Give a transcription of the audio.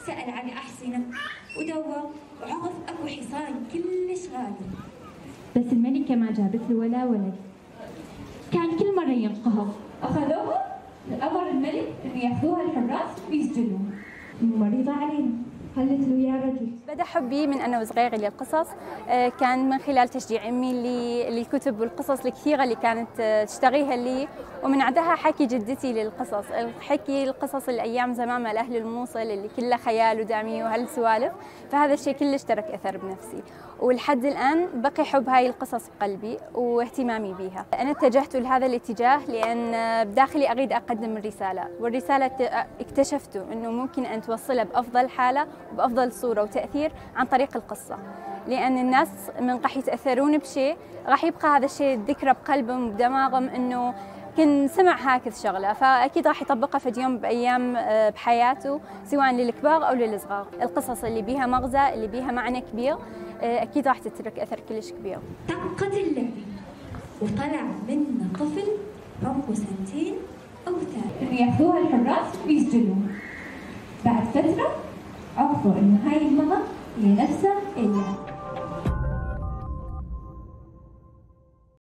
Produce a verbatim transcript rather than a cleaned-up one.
سأل عن أحصنة ودور وعرف أكو حصان كلش غالي. بس الملكة ما جابت له ولا ولد، كان كل مرة ينقهر. أخذوها أمر الملك إنه ياخذوها الحراس ويسجنوها. مريضة علينا، قالت له يا رجل. بدأ حبي من أنا وصغيرة للقصص كان من خلال تشجيع أمي للكتب والقصص الكثيرة اللي كانت تشتريها لي، ومن عدها حكي جدتي للقصص، حكي القصص الأيام زمان مال أهل الموصل اللي كله خيال ودامية وهالسوالف، فهذا الشيء كلش ترك أثر بنفسي، ولحد الآن بقي حب هاي القصص بقلبي واهتمامي بها. أنا اتجهت لهذا الاتجاه لأن بداخلي أريد أقدم الرسالة، والرسالة اكتشفت أنه ممكن أن توصلها بأفضل حالة وبأفضل صورة وتأثير عن طريق القصة، لأن الناس من راح يتأثرون بشيء راح يبقى هذا الشيء الذكرى بقلبهم وبدماغهم أنه كن سمع هكذا شغلة، فأكيد راح يطبقها في يوم بأيام بحياته سواء للكبار أو للصغار. القصص اللي بيها مغزى اللي بيها معنى كبير أكيد راح تترك أثر كلش كبير. طقت اللعبة وطلع منا طفل عمره سنتين أو ثلاثة، إنه ياخذوها الحراس ويسجنوها. بعد فترة عرفوا إنه هاي المرة هي نفسها إياه.